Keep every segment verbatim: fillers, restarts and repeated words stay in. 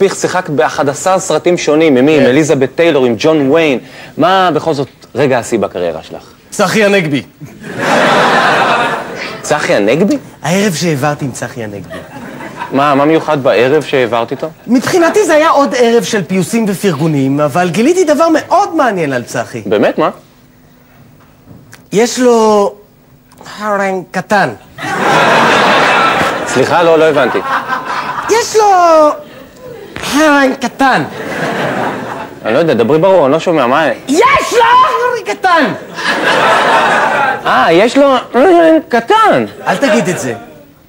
פיך שיחק ב-אחד עשר סרטים שונים, עם מי? עם אליזבת טיילור, עם ג'ון ויין. מה בכל זאת רגע השיא בקריירה שלך? צחי הנגבי. צחי הנגבי? הערב שהעברתי עם צחי הנגבי. מה, מה מיוחד בערב שהעברת איתו? מבחינתי זה היה עוד ערב של פיוסים ופרגונים, אבל גיליתי דבר מאוד מעניין על צחי. באמת, מה? יש לו הרן קטן. סליחה, לא, לא הבנתי. יש לו הרן קטן. אני לא יודע, דברי ברור, אני לא שומע, מה... יש לו הרן קטן! אה, יש לו הרן קטן. אל תגיד את זה.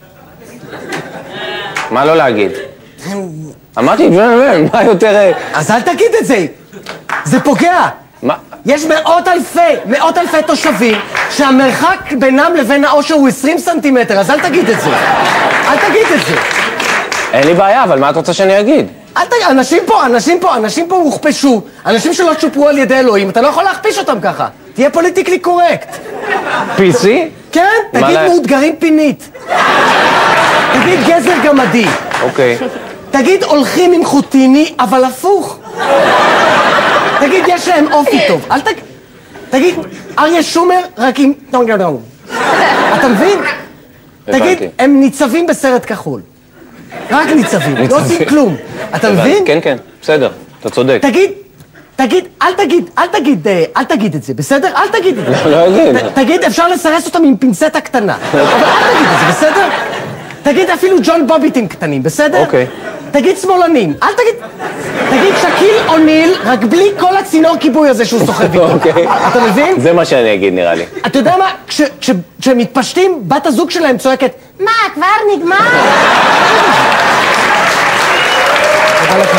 מה לא להגיד? אמרתי, מה יותר... אז אל תגיד את זה! זה פוגע! מה? יש מאות אלפי, מאות אלפי תושבים שהמרחק בינם לבין האושר הוא עשרים סנטימטר, אז אל תגיד את זה. אל תגיד את זה. אין לי בעיה, אבל מה את רוצה שאני אגיד? אל תגיד, אנשים פה, אנשים פה, אנשים פה הוכפשו. אנשים שלא צ'ופרו על ידי אלוהים, אתה לא יכול להכפיש אותם ככה. תהיה פוליטיקלי קורקט. פי סי? כן, תגיד מאותגרים פינית. תגיד גזר גמדי. אוקיי. תגיד הולכים עם חוטיני, אבל הפוך. תגיד, יש להם אופי טוב. אל תגיד... תגיד, אריה שומר רק עם... אתה מבין? תגיד, הם ניצבים בסרט כחול. רק ניצבים, לא עושים כלום. אתה מבין? כן, כן, בסדר, אתה צודק. תגיד, תגיד, אל תגיד, אל תגיד, אל תגיד את זה, בסדר? אל תגיד את זה. לא אגיד. תגיד, אפשר לסרס אותם עם פינצטה קטנה. אבל אל תגיד את זה, בסדר? תגיד אפילו ג'ון בוביטים קטנים, בסדר? אוקיי. תגיד שמאלנים, אל תגיד... תגיד שקיל אוניל, רק בלי כל הצינור כיבוי הזה שהוא סוחב איתו. אוקיי. אתה מבין? זה מה שאני אגיד, נראה לי. אתה יודע מה? כשהם מתפשטים, בת הזוג שלהם צועקת, מה, כבר נגמר? תודה לך.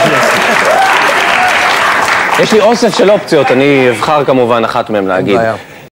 יש לי אוסף של אופציות, אני אבחר כמובן אחת מהם להגיד.